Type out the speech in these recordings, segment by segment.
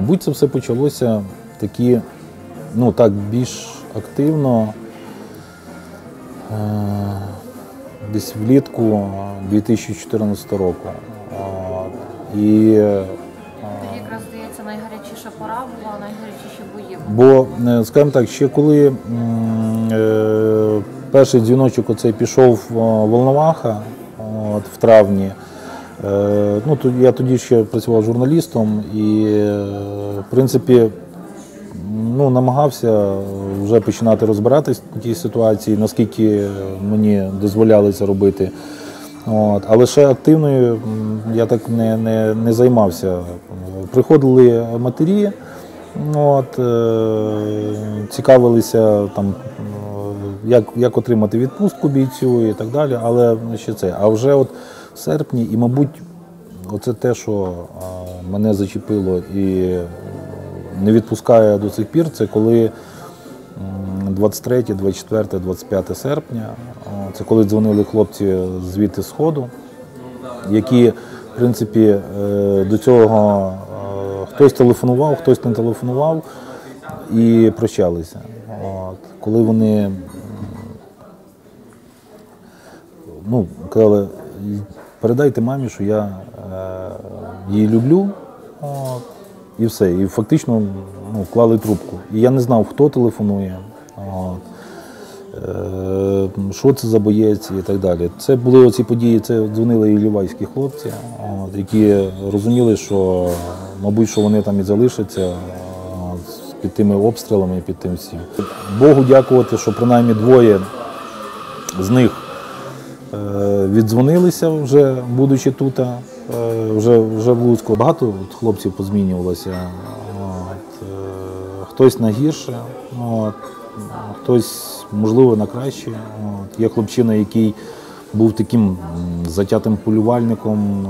Мабуть, це все почалося більш активно десь влітку 2014 року. Тоді якраз, здається, найгарячіша пора була, найгарячіші бої. Бо, скажімо так, ще коли перший дзвіночок оцей пішов Волноваха в травні, я тоді ще працював журналістом і, в принципі, намагався вже починати розбиратись в тій ситуації, наскільки мені дозволяли це робити. Але ще активною я так не займався. Приходили матері, цікавилися, як отримати відпустку бійцю і так далі, але ще це. А вже в серпні, і, мабуть, оце те, що мене зачепило і не відпускає до цих пір, це коли 23, 24, 25 серпня, це коли дзвонили хлопці звідти з Сходу, які, в принципі, до цього хтось телефонував, хтось не телефонував і прощалися. Коли вони казали, передайте мамі, що я її люблю, і все. І фактично вклали трубку. І я не знав, хто телефонує, що це за боєць і так далі. Це були оці події, це дзвонили іллівайські хлопці, які розуміли, що, мабуть, що вони там і залишаться під тими обстрілами, під тим всім. Богу дякувати, що принаймні двоє з них віддзвонилися вже, будучи тут, вже в Луцьку. Багато хлопців позмінювалося. Хтось на гірше, хтось, можливо, на краще. Є хлопчина, який був таким затятим полювальником,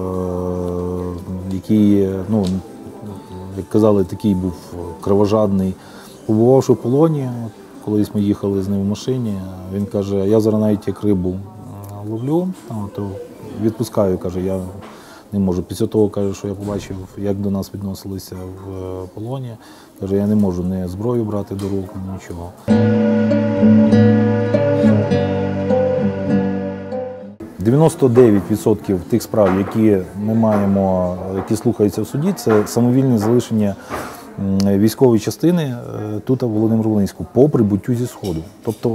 який, як казали, такий був кровожадний. Побувавши в полоні, колись ми їхали з ним в машині, він каже, я зараз навіть як рибу ловлю, то відпускаю, каже, я не можу. Після того, каже, що я побачив, як до нас відносилися в полоні, каже, я не можу ні зброю брати до рук, нічого. %99 тих справ, які ми маємо, які слухаються в суді, це самовільне залишення військової частини тут, в Володимир-Волинську, по прибуттю зі Сходу. Тобто,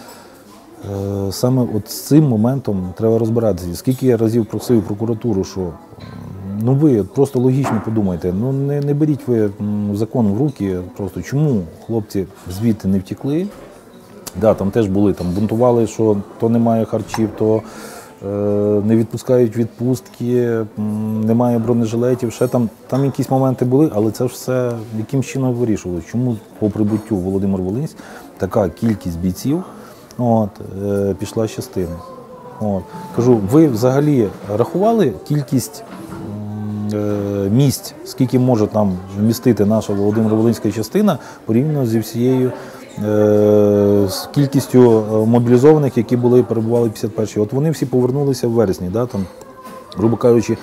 саме з цим моментом треба розбиратися. Скільки я разів просив прокуратуру, що ви просто логічно подумайте, не беріть ви закон в руки, просто чому хлопці звідти не втекли. Да, там теж були, бунтували, що то немає харчів, то не відпускають відпустки, немає бронежилетів, ще там якісь моменти були, але це ж все яким чином вирішувалося. Чому по прибуттю в Володимир-Волинськ така кількість бійців пішла з частини. Кажу, ви взагалі рахували кількість місць, скільки може там вмістити наша Володимир-Волинська частина порівняно зі всією з кількістю мобілізованих, які перебували в 51-й. От вони всі повернулися в вересні, грубо кажучи,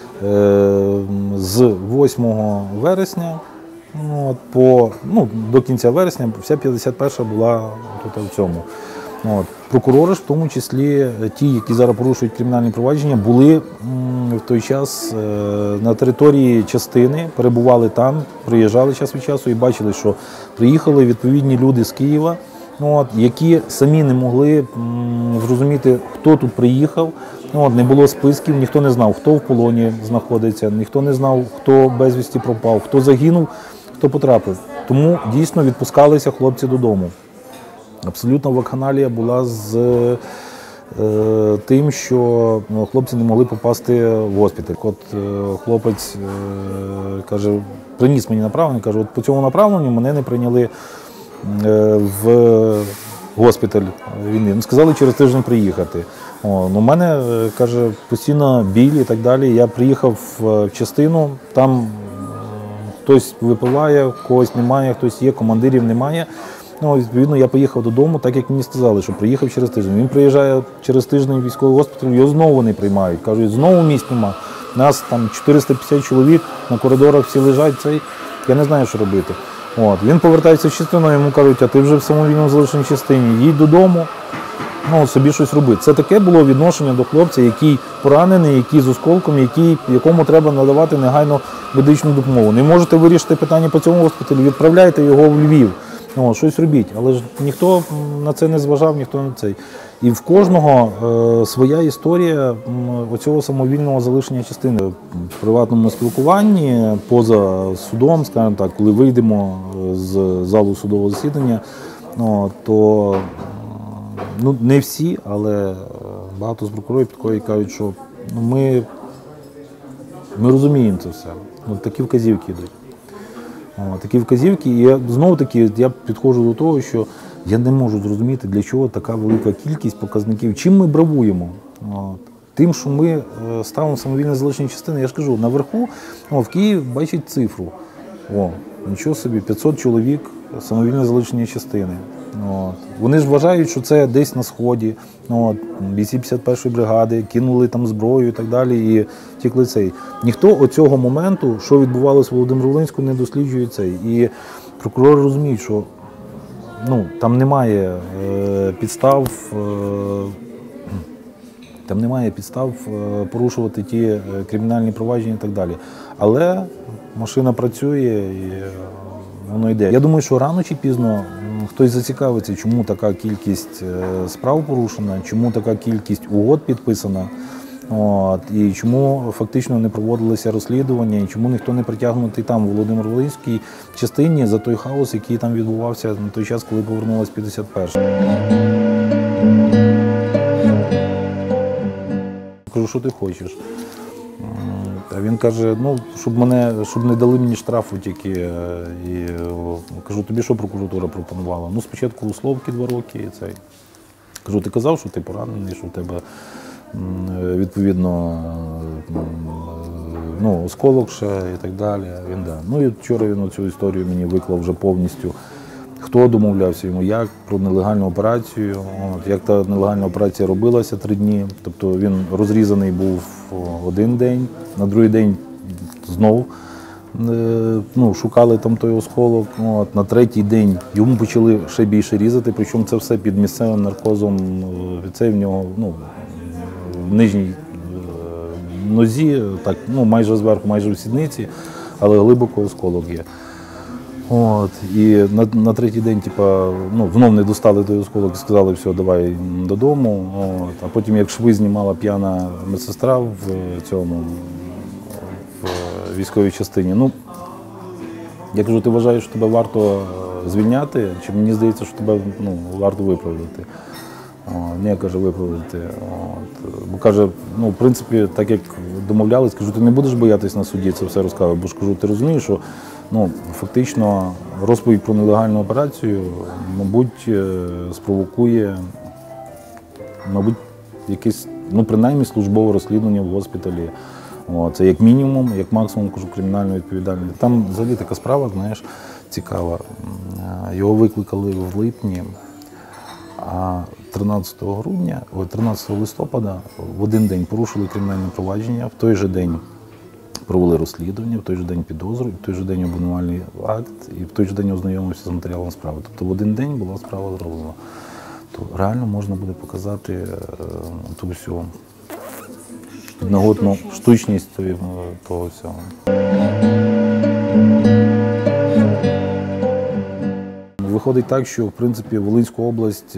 з 8 вересня до кінця вересня вся 51-ша була тут в цьому. Прокурори ж, в тому числі ті, які зараз порушують кримінальні провадження, були в той час на території частини, перебували там, приїжджали час від часу і бачили, що приїхали відповідні люди з Києва, які самі не могли зрозуміти, хто тут приїхав. Не було списків, ніхто не знав, хто в полоні знаходиться, ніхто не знав, хто безвісті пропав, хто загинув, хто потрапив. Тому дійсно відпускалися хлопці додому. Абсолютно вакханалія була з тим, що хлопці не могли попасти в госпіталь. От хлопець каже, приніс мені направлення, каже, от по цьому направленню мене не прийняли в госпіталь. Сказали через тиждень приїхати. У мене, каже, постійно біль і так далі. Я приїхав в частину, там хтось випиває, когось немає, хтось є, командирів немає. Відповідно, я поїхав додому, так як мені сказали, що приїхав через тиждень. Він приїжджає через тиждень в військовий госпіталь, його знову не приймають. Кажуть, знову місць нема. Нас там 450 чоловік, на коридорах всі лежать. я не знаю, що робити. От. Він повертається в частину, йому кажуть, а ти вже в самовільному залишеній частині, їдь додому, ну, собі щось роби. Це таке було відношення до хлопця, який поранений, який з осколком, якому треба надавати негайно медичну допомогу. Не можете вирішити питання по цьому госпіталі, відправляйте його в Львів. О, щось робіть. Але ж ніхто на це не зважав, ніхто на це. І в кожного своя історія оцього самовільного залишення частини. В приватному спілкуванні, поза судом, скажімо так, коли вийдемо з залу судового засідання, то ну, не всі, але багато з прокурорів підходять і кажуть, що ну, ми розуміємо це все. Ну, такі вказівки йдуть. Такі вказівки, і знову-таки я підходжу до того, що я не можу зрозуміти, для чого така велика кількість показників. Чим ми бравуємо? Тим, що ми ставимо самовільне залишення частини. Я ж кажу, наверху в Києві бачить цифру. Нічого собі, 500 чоловік самовільне залишення частини. Вони ж вважають, що це десь на Сході, бійці 51-ї бригади, кинули там зброю і так далі, і втекли цей. Ніхто оцього моменту, що відбувалося в Володимир-Волинську, не досліджує цей. І прокурори розуміють, що ну, там немає підстав порушувати ті кримінальні провадження і так далі. Але машина працює і воно йде. Я думаю, що рано чи пізно хтось зацікавиться, чому така кількість справ порушена, чому така кількість угод підписана, і чому фактично не проводилися розслідування, і чому ніхто не притягнутий там, в Володимир-Волинській частині, за той хаос, який там відбувався на той час, коли повернулась 51-ша. Кажу, що ти хочеш? А він каже, ну, щоб не дали мені штрафу тільки. І кажу, тобі що прокуратура пропонувала? Ну, спочатку условки 2 роки і цей. Кажу, ти казав, що ти поранений, що в тебе відповідно ну, осколок ще і так далі. Він, да. Ну і вчора він цю історію мені виклав вже повністю. Хто домовлявся йому, як, про нелегальну операцію, як та нелегальна операція робилася 3 дні. Тобто він розрізаний був 1 день, на другий день знов шукали там той осколок. На 3-й день йому почали ще більше різати, причому це все під місцевим наркозом. Це в нього в нижній нозі, так, майже зверху, майже в сідниці, але глибоко осколок є. І на 3-й день знов не достали той осколок і сказали, все, давай додому. А потім, як шви знімала п'яна медсестра в військовій частині. Ну, я кажу, ти вважаєш, що тебе варто звільняти, чи мені здається, що тебе варто виправдати? Ні, каже, виправдати. Бо каже, в принципі, так як домовлялись, кажу, ти не будеш боятись на суді це все розказувати, бо ж кажу, ти розумієш, що фактично розповідь про нелегальну операцію, мабуть, спровокує, якесь, принаймні, службове розслідування в госпіталі. Це як мінімум, як максимум, кажу, кримінальну відповідальність. Там взагалі така справа, знаєш, цікава. Його викликали в липні, а 13 листопада в один день порушили кримінальне провадження, в той же день провели розслідування, в той же день підозру, в той же день обвинувальний акт і в той же день ознайомився з матеріалом справи. Тобто в один день була справа зроблена. То реально можна буде показати ту всю підноготну штучність того всього. Виходить так, що в принципі Волинську область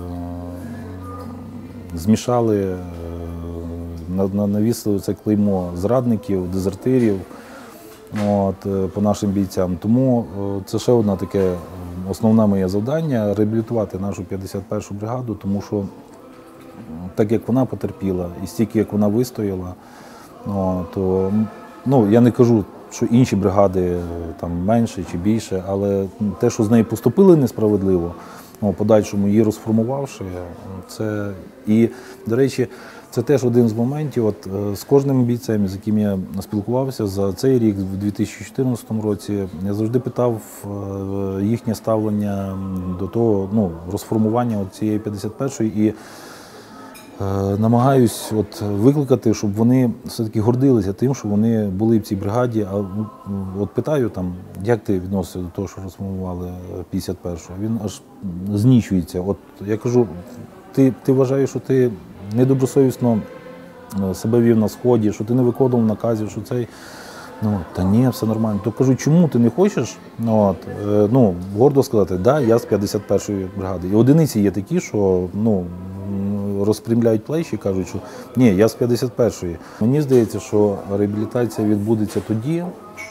змішали, навісили це клеймо зрадників, дезертирів по нашим бійцям. Тому це ще одне таке основне моє завдання – реабілітувати нашу 51-шу бригаду, тому що так як вона потерпіла і стільки як вона вистояла, то я не кажу, що інші бригади там менше чи більше, але те, що з нею поступили несправедливо, подальшому її розформувавши, це і, до речі, це теж один з моментів, з кожним бійцем, з яким я спілкувався за цей рік, в 2014 році, я завжди питав їхнє ставлення до того, розформування цієї 51-ї, і намагаюсь викликати, щоб вони все-таки гордилися тим, що вони були в цій бригаді. А питаю там, як ти відносишся до того, що розформували 51-го? Він аж знічується. Я кажу, ти вважаєш, що ти недобросовісно себе вів на Сході, що ти не виконував наказів, що цей... Та ні, все нормально. То кажу, чому ти не хочеш гордо сказати, да, я з 51-ї бригади. І одиниці є такі, що розпрямляють плечі і кажуть, що ні, я з 51-ї. Мені здається, що реабілітація відбудеться тоді,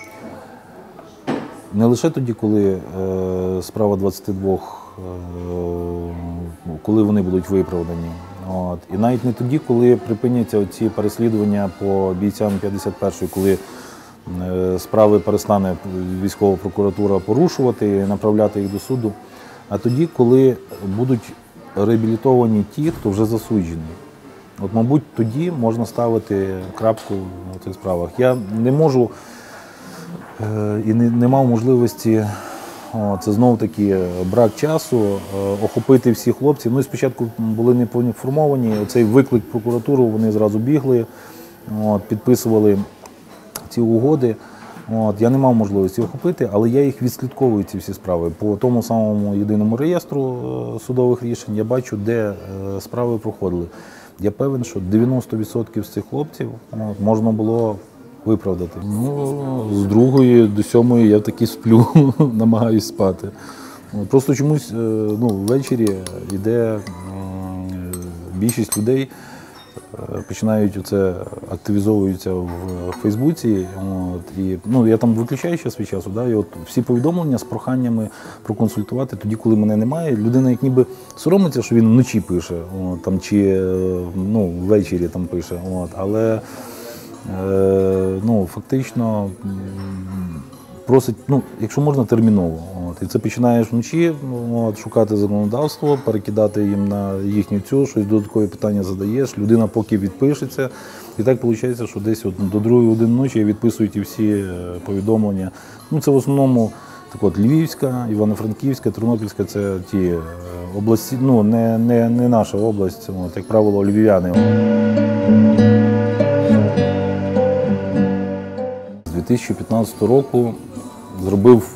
не лише тоді, коли справа 22, коли вони будуть виправдані. І навіть не тоді, коли припиняться ці переслідування по бійцям 51-ї, коли справи перестане військова прокуратура порушувати, направляти їх до суду, а тоді, коли будуть реабілітовані ті, хто вже засуджений. Мабуть, тоді можна ставити крапку на цих справах. Я не можу і не мав можливості, це знову-таки брак часу, охопити всіх хлопців. І спочатку були не поінформовані, оцей виклик в прокуратуру, вони зразу бігли, підписували ці угоди. Я не мав можливості охопити, але я їх відслідковую, ці всі справи. По тому самому єдиному реєстру судових рішень я бачу, де справи проходили. Я певен, що 90% з цих хлопців можна було виправдати. З 2-ї до 7-ї я таки сплю, намагаюсь спати. Просто чомусь ввечері йде більшість людей, починають активізовуються в Фейсбуці. Я там виключаю ще свій час, і всі повідомлення з проханнями проконсультувати тоді, коли мене немає. Людина як ніби соромиться, що він вночі пише, чи ввечері там пише. Але фактично просить, якщо можна, терміново. І це починаєш вночі шукати законодавство, перекидати їм на їхню щось додаткові питання задаєш, людина поки відпишеться. І так виходить, що десь до 2 години ночі я відписую ті всі повідомлення. Це в основному Львівська, Івано-Франківська, Тернопільська – це ті області, не наша область, як правило, львів'яни. З 2015 року зробив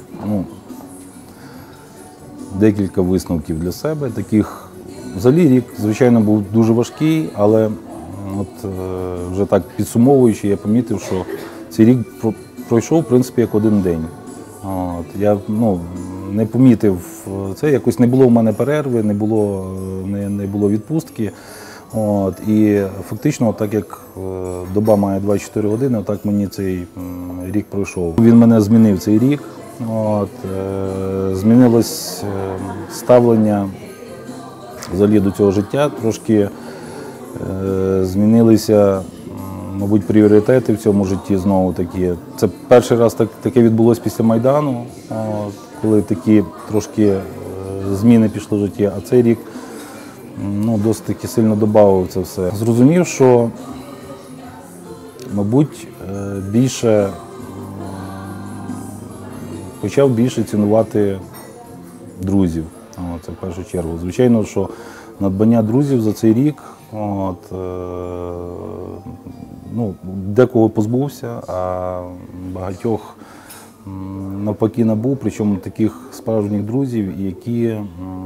декілька висновків для себе. Взагалі рік, звичайно, був дуже важкий, але вже так підсумовуючи, я помітив, що цей рік пройшов, в принципі, як один день. Я не помітив це, якось не було в мене перерви, не було відпустки. І фактично, так як доба має 24 години, так мені цей рік пройшов. Він мене змінив цей рік. Змінилось ставлення взагалі до цього життя, трошки змінилися, мабуть, пріоритети в цьому житті знову такі. Це перший раз таке відбулося після Майдану, коли такі трошки зміни пішли в житті, а цей рік досить таки сильно додав це все. Зрозумів, що, мабуть, почав більше цінувати друзів, це в першу чергу. Звичайно, що надбання друзів за цей рік, декого позбувся, а багатьох навпаки набув, причому таких справжніх друзів, які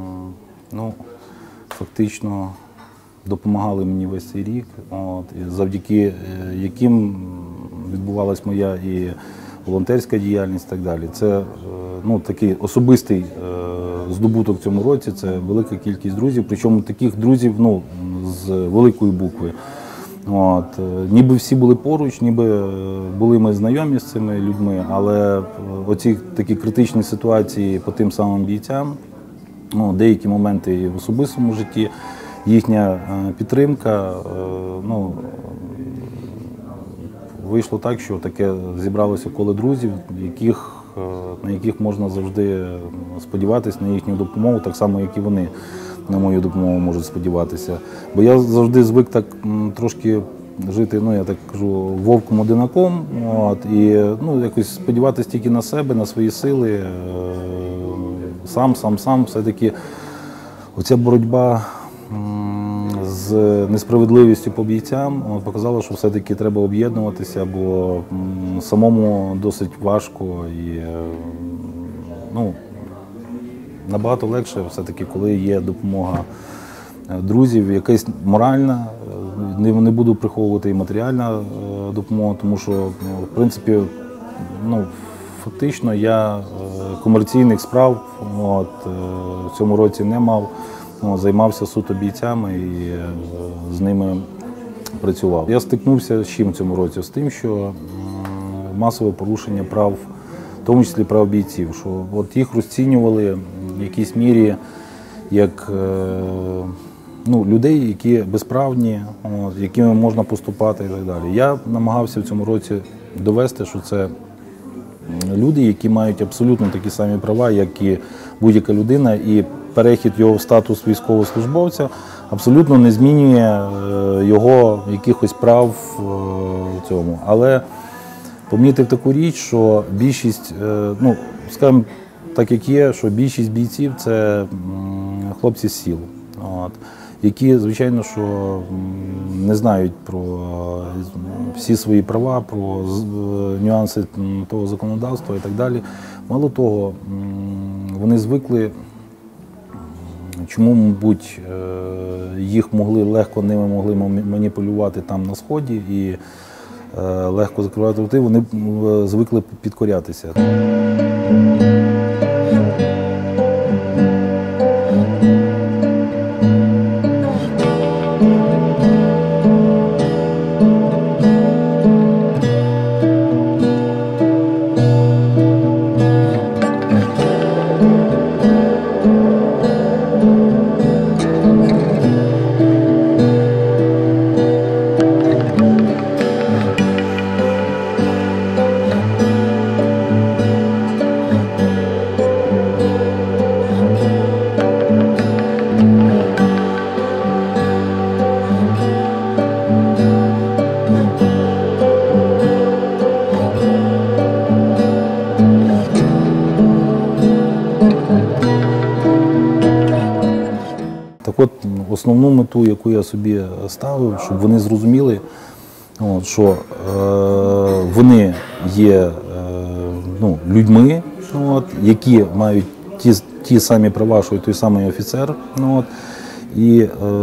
фактично допомагали мені весь цей рік, і завдяки яким відбувалась моя і волонтерська діяльність і так далі. Це такий особистий здобуток в цьому році, це велика кількість друзів, причому таких друзів з великої букви. Ніби всі були поруч, ніби були ми знайомі з цими людьми, але оці такі критичні ситуації по тим самим бійцям, деякі моменти і в особистому житті, їхня підтримка, вийшло так, що таке зібралося коло друзів, на яких можна завжди сподіватися, на їхню допомогу, так само, як і вони на мою допомогу можуть сподіватися. Бо я завжди звик так трошки жити, я так кажу, вовком-одинаком, і якось сподіватися тільки на себе, на свої сили, сам, все-таки оця боротьба з з несправедливістю по бійцям показало, що все-таки треба об'єднуватися, бо самому досить важко і набагато легше все-таки, коли є допомога друзів, якась моральна, не буду приховувати і матеріальна допомога, тому що, в принципі, фактично я комерційних справ в цьому році не мав, займався суто бійцями і з ними працював. Я стикнувся з чим в цьому році? З тим, що масове порушення прав, в тому числі прав бійців, що от їх розцінювали в якійсь мірі як людей, які безправні, якими можна поступати і так далі. Я намагався в цьому році довести, що це люди, які мають абсолютно такі самі права, як і будь-яка людина, і перехід його в статус військовослужбовця абсолютно не змінює його якихось прав в цьому. Але помітив таку річ, що більшість, скажімо так як є, що більшість бійців – це хлопці з сіл, які, звичайно, що не знають про всі свої права, про нюанси того законодавства і так далі. Мало того, вони звикли, чому, мабуть, ними могли маніпулювати там на Сході і легко закривати роти, вони звикли підкорятися. Основну мету, яку я собі ставив, щоб вони зрозуміли, що вони є людьми, які мають ті самі права, що й той самий офіцер. І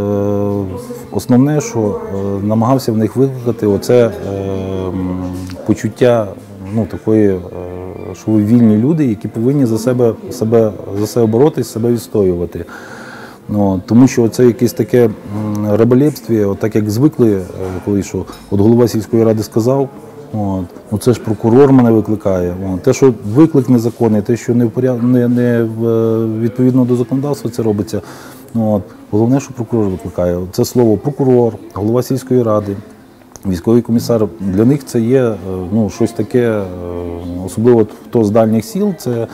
основне, що намагався в них викликати оце почуття такої, що ви вільні люди, які повинні за себе боротись, себе відстоювати. Тому що це якесь таке раболепство, так як звикли, коли що голова сільської ради сказав, це ж прокурор мене викликає. Те, що виклик незаконний, те, що не відповідно до законодавства це робиться. Головне, що прокурор викликає. Це слово прокурор, голова сільської ради, військовий комісар. Для них це є щось таке, особливо хто з дальніх сіл, це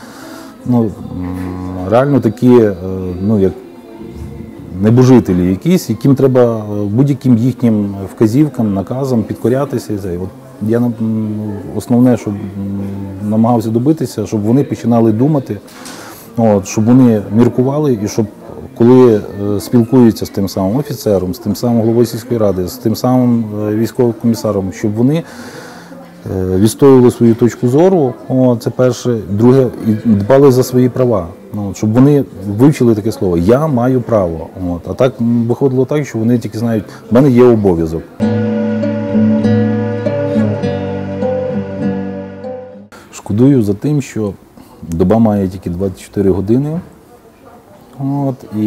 реально такі, як небожителі якісь, яким треба будь-яким їхнім вказівкам, наказам підкорятися. Я основне, що намагався добитися, щоб вони починали думати, щоб вони міркували і щоб коли спілкуються з тим самим офіцером, з тим самим головою сільської ради, з тим самим військовим комісаром, щоб вони відстоювали свою точку зору, це перше. Друге, і дбали за свої права. Щоб вони вивчили таке слово «я маю право». А так виходило так, що вони тільки знають, в мене є обов'язок. Шкодую за тим, що доба має тільки 24 години. І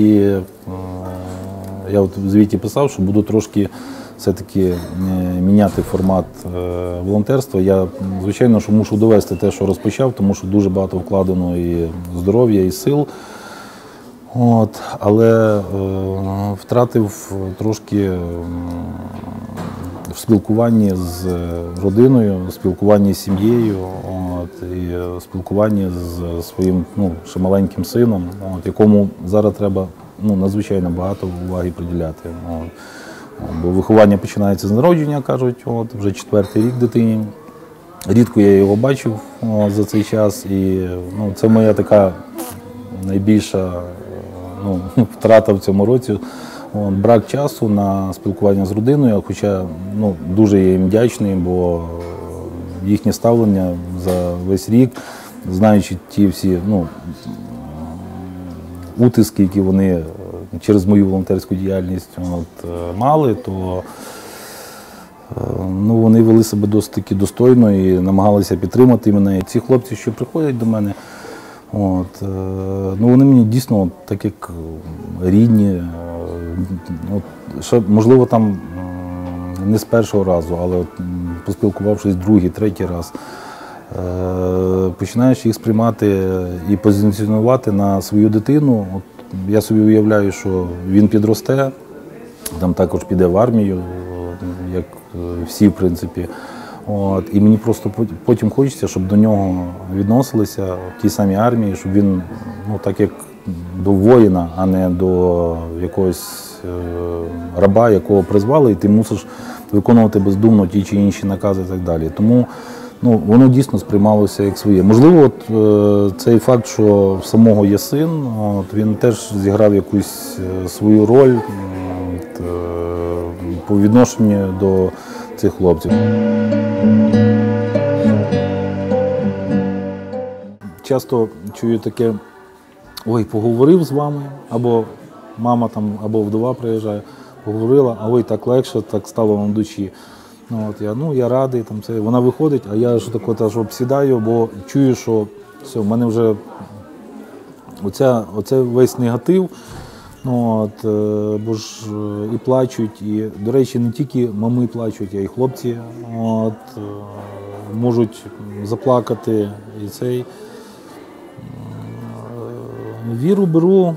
я в звіті писав, що буду трошки все-таки міняти формат волонтерства. Я, звичайно, що мушу довести те, що розпочав, тому що дуже багато вкладено і здоров'я, і сил. Але втратив трошки в спілкуванні з родиною, в спілкуванні з сім'єю, і в спілкуванні з своїм ще маленьким сином, якому зараз треба надзвичайно багато уваги приділяти. Бо виховання починається з народження, кажуть, вже 4-й рік дитині. Рідко я його бачив за цей час, і це моя така найбільша втрата в цьому році. Брак часу на спілкування з родиною, хоча дуже я їм вдячний, бо їхнє ставлення за весь рік, знаючи ті всі утиски, які вони через мою волонтерську діяльність мали, то вони вели себе досить таки достойно і намагалися підтримати мене. Ці хлопці, що приходять до мене, вони мені дійсно так як рідні. Можливо, там не з першого разу, але поспілкувавшись другий, третій раз, починаєш їх сприймати і позиціонувати на свою дитину. Я собі уявляю, що він підросте, там також піде в армію, як всі, в принципі. І мені просто потім хочеться, щоб до нього відносилися в тій самій армії, щоб він, так як до воїна, а не до якогось раба, якого призвали, і ти мусиш виконувати бездумно ті чи інші накази і так далі. Тому воно дійсно сприймалося як своє. Можливо, цей факт, що в самого є син, він теж зіграв якусь свою роль по відношенню до цих хлопців. Часто чую таке: ой, поговорив з вами, або мама там, або вдова приїжджає, поговорила, а ой, так легше, так стало на душі. Я радий, там це. Вона виходить, а я ж тако обсідаю, бо чую, що все, в мене вже оце весь негатив, бо ж і плачуть, і, до речі, не тільки мами плачуть, а й хлопці можуть заплакати. І цей. Віру беру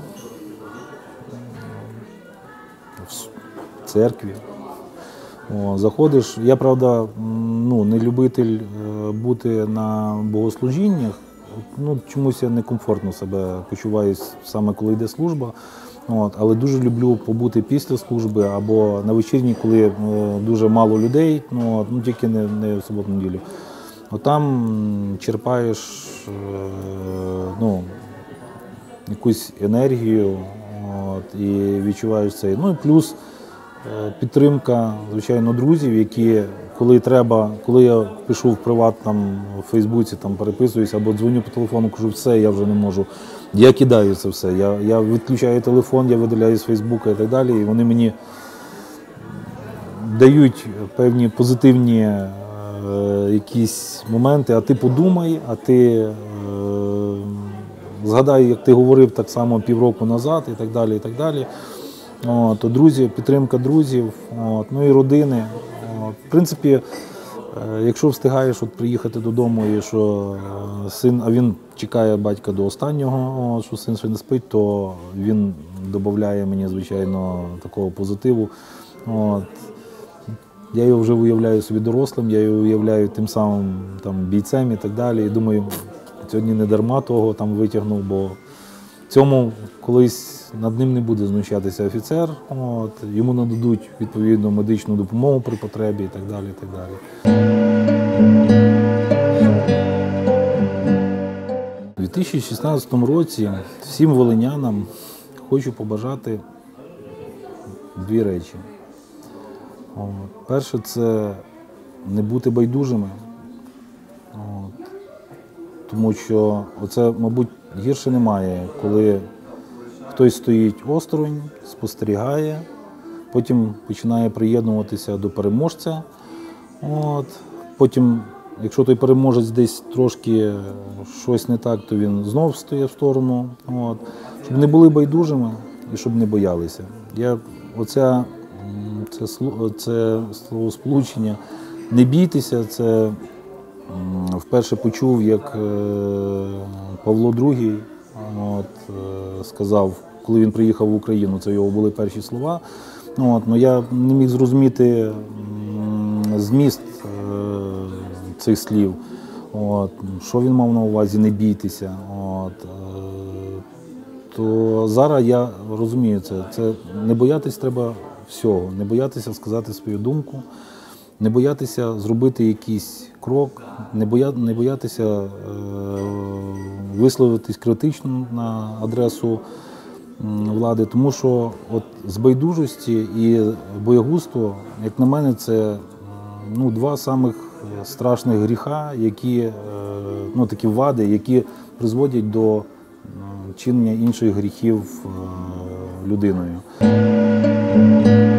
в церкві. Заходиш, я, правда, не любитель бути на богослужіннях, чомусь я некомфортно себе почуваю саме коли йде служба, але дуже люблю побути після служби або на вечірній, коли дуже мало людей, тільки не в суботу-неділю. Там черпаєш якусь енергію і відчуваєш це. І плюс підтримка, звичайно, друзів, які, коли я пишу в приват, в Фейсбуці, переписуюсь або дзвоню по телефону, кажу, все, я вже не можу. Я кидаю це все. Я відключаю телефон, я видаляю з Фейсбука і так далі. І вони мені дають певні позитивні якісь моменти, а ти подумай, а ти згадай, як ти говорив так само півроку назад і так далі, і так далі. То друзі, підтримка друзів, і родини. В принципі, якщо встигаєш приїхати додому, і що син, а він чекає батька до останнього, що син ще не спить, то він додає мені, звичайно, такого позитиву. Я його вже уявляю собі дорослим, я його уявляю тим самим бійцем і так далі. І думаю, сьогодні не дарма того витягнув, бо в цьому колись над ним не буде знущатися офіцер, йому нададуть відповідну медичну допомогу при потребі і так далі, і так далі. У 2016 році всім волинянам хочу побажати дві речі. Перше – це не бути байдужими, тому що оце, мабуть, гірше немає, коли хтось стоїть осторонь, спостерігає, потім починає приєднуватися до переможця. Потім, якщо той переможець десь трошки щось не так, то він знов стає в сторону. Щоб не були байдужими і щоб не боялися. Це словосполучення «не бійтеся», це вперше почув, як Павло II сказав, коли він приїхав в Україну, це його були перші слова. Я не міг зрозуміти зміст цих слів, що він мав на увазі «не бійтеся». То зараз я розумію це не боятись треба всього, не боятися сказати свою думку, не боятися зробити якийсь крок, не боятися висловитись критично на адресу влади, тому що от з байдужості і боягузтво, як на мене, це два самих страшних гріха, які, такі вади, які призводять до чинення інших гріхів людиною.